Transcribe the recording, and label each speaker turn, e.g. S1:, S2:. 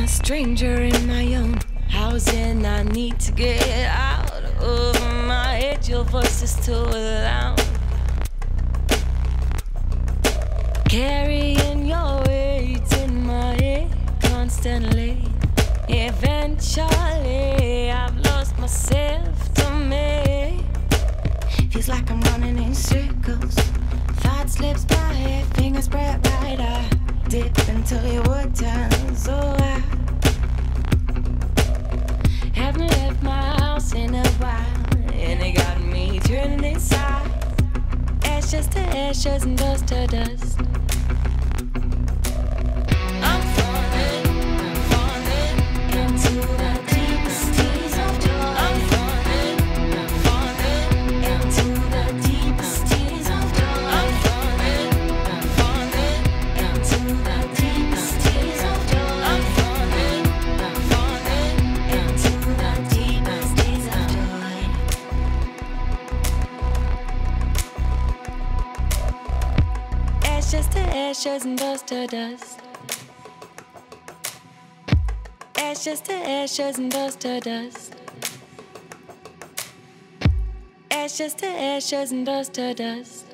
S1: a stranger in my own house, and I need to get out of my head. Your voice is too loud, carrying your weight in my head constantly. Eventually, I've lost myself to me. Feels like I'm running in circles. Thought slips by, fingers spread right. I dip into your water, so I haven't left my house in a while, and it got me turning inside. Ashes to ashes and dust to dust. I'm falling into the deepest tears of joy. I'm falling into the deepest tears of joy. I'm falling into the deepest tears of joy. I'm falling into the deepest tears of joy. Ashes to ashes and dust to dust. Ashes to ashes and dust to dust. Ashes to ashes and dust to dust.